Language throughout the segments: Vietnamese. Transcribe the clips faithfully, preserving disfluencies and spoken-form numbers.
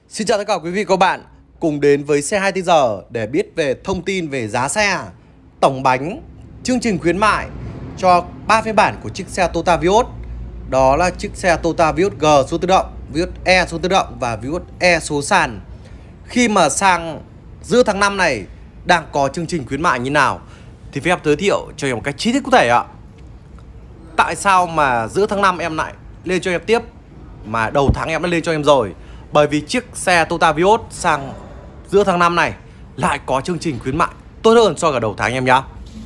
Xin chào tất cả quý vị và các bạn, cùng đến với xe hai mươi tư giờ để biết về thông tin về giá xe, tổng bánh, chương trình khuyến mại cho ba phiên bản của chiếc xe Toyota Vios. Đó là chiếc xe Toyota Vios G số tự động, Vios E số tự động và Vios E số sàn. Khi mà sang giữa tháng năm này đang có chương trình khuyến mại như nào thì phép giới thiệu cho em một cách chi tiết cụ thể ạ. Tại sao mà giữa tháng năm em lại lên cho em tiếp mà đầu tháng em đã lên cho em rồi? Bởi vì chiếc xe Toyota Vios sang giữa tháng năm này lại có chương trình khuyến mại tốt hơn so với cả đầu tháng em nhá.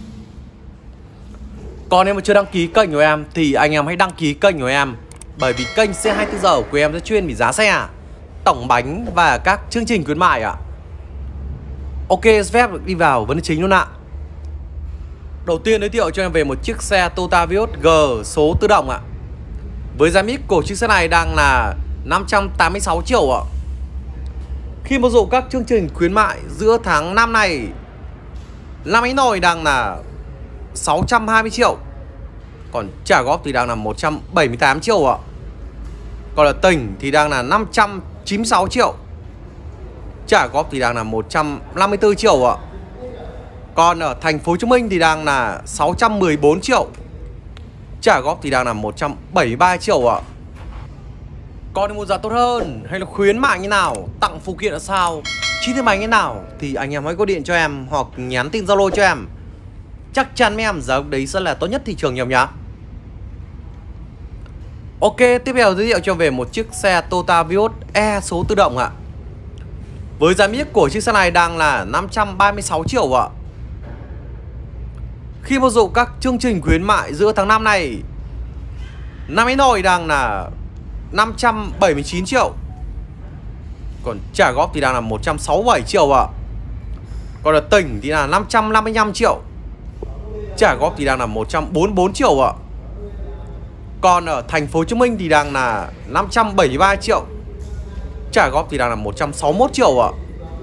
Còn nếu mà chưa đăng ký kênh của em thì anh em hãy đăng ký kênh của em. Bởi vì kênh xe hai mươi tư giờ của em sẽ chuyên về giá xe, tổng bánh và các chương trình khuyến mại ạ. Ok, phép đi vào vấn đề chính luôn ạ. Đầu tiên giới thiệu cho em về một chiếc xe Toyota Vios G số tự động ạ. Với giá mít của chiếc xe này đang là năm trăm tám mươi sáu triệu ạ. Khi mà dụ các chương trình khuyến mại giữa tháng năm này, năm ấy nồi đang là sáu trăm hai mươi triệu, còn trả góp thì đang là một trăm bảy mươi tám triệu ạ. Còn là tỉnh thì đang là năm trăm chín mươi sáu triệu, trả góp thì đang là một trăm năm mươi tư triệu ạ. Còn ở thành phố Hồ Chí Minh thì đang là sáu trăm mười bốn triệu, trả góp thì đang là một trăm bảy mươi ba triệu ạ. Còn một giá tốt hơn hay là khuyến mại như nào, tặng phụ kiện là sao, chi tiết bánh như nào thì anh em hãy gọi điện cho em hoặc nhắn tin Zalo cho em. Chắc chắn với em giá đấy sẽ là tốt nhất thị trường nhầm nhá. Ok, tiếp theo giới thiệu cho về một chiếc xe Toyota Vios E số tự động ạ. Với giá mít của chiếc xe này đang là năm trăm ba mươi sáu triệu ạ. Khi mà dụ các chương trình khuyến mại giữa tháng năm này, năm ấy nồi đang là năm trăm bảy mươi chín triệu, còn trả góp thì đang là một trăm sáu mươi bảy triệu ạ. Còn là tỉnh thì là năm trăm năm mươi lăm triệu, trả góp thì đang là một trăm bốn mươi bốn triệu ạ. Còn ở thành phố Hồ Chí Minh thì đang là năm trăm bảy mươi ba triệu, trả góp thì đang là một trăm sáu mươi mốt triệu ạ.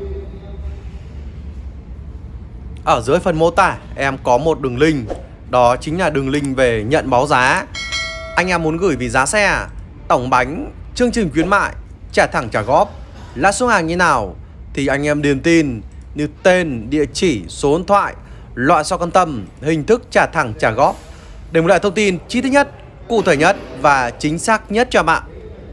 Ở dưới phần mô tả em có một đường link, đó chính là đường link về nhận báo giá. Anh em muốn gửi vì giá xe, tổng bánh, chương trình khuyến mại, trả thẳng trả góp, lãi suất hàng như nào thì anh em điền tin như tên, địa chỉ, số điện thoại, loại sau quan tâm, hình thức trả thẳng trả góp để một lại thông tin chi tiết nhất, cụ thể nhất và chính xác nhất cho bạn.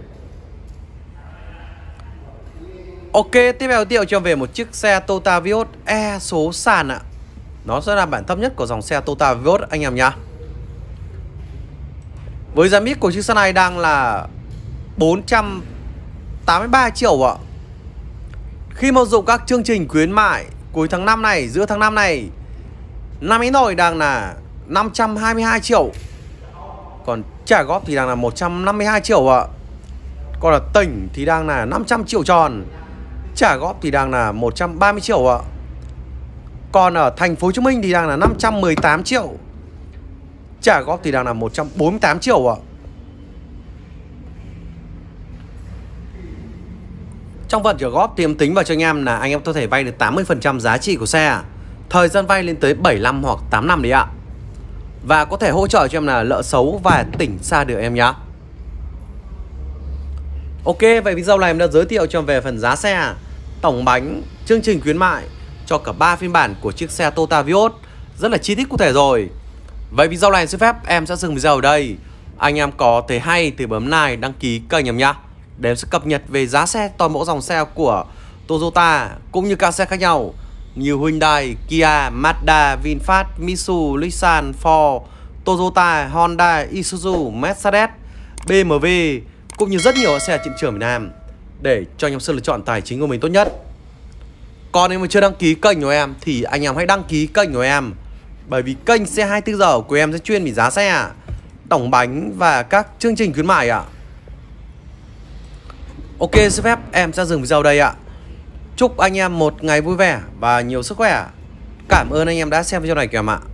Ok, tiếp theo giới thiệu cho về một chiếc xe Toyota Vios E số sàn ạ. Nó sẽ là bản thấp nhất của dòng xe Toyota Vios anh em nhá. Với giá mít của chiếc xe này đang là bốn trăm tám mươi ba triệu ạ. Khi mà dụng các chương trình khuyến mại cuối tháng năm này, giữa tháng năm này, năm ấy nồi đang là năm trăm hai mươi hai triệu, còn trả góp thì đang là một trăm năm mươi hai triệu ạ. Còn là tỉnh thì đang là năm trăm triệu tròn, trả góp thì đang là một trăm ba mươi triệu ạ. Còn ở thành phố Hồ Chí Minh thì đang là năm trăm mười tám triệu, trả góp thì đang là một trăm bốn mươi tám triệu ạ. Trong phần trả góp thì em tính vào cho anh em là anh em có thể vay được tám mươi phần trăm giá trị của xe, thời gian vay lên tới bảy năm hoặc tám năm đấy ạ. Và có thể hỗ trợ cho em là nợ xấu và tỉnh xa được em nhá. Ok, vậy video này em đã giới thiệu cho em về phần giá xe, tổng bánh, chương trình khuyến mại cho cả ba phiên bản của chiếc xe Toyota Vios rất là chi tiết cụ thể rồi. Vậy video này xin phép em sẽ dừng video ở đây. Anh em có thấy hay thì bấm like, đăng ký kênh em nhá, để em sẽ cập nhật về giá xe toàn bộ dòng xe của Toyota cũng như các xe khác nhau như Hyundai, Kia, Mazda, VinFast, Mitsubishi, Nissan, Ford, Toyota, Honda, Isuzu, Mercedes, bê em vê cũng như rất nhiều xe trên thị trường Việt Nam để cho anh em sự lựa chọn tài chính của mình tốt nhất. Còn nếu mà chưa đăng ký kênh của em thì anh em hãy đăng ký kênh của em. Bởi vì kênh xe hai mươi tư giờ của em sẽ chuyên về giá xe, tổng bánh và các chương trình khuyến mại ạ. Ok, xin phép em sẽ dừng video đây ạ. Chúc anh em một ngày vui vẻ và nhiều sức khỏe. Cảm ơn anh em đã xem video này kìa em ạ.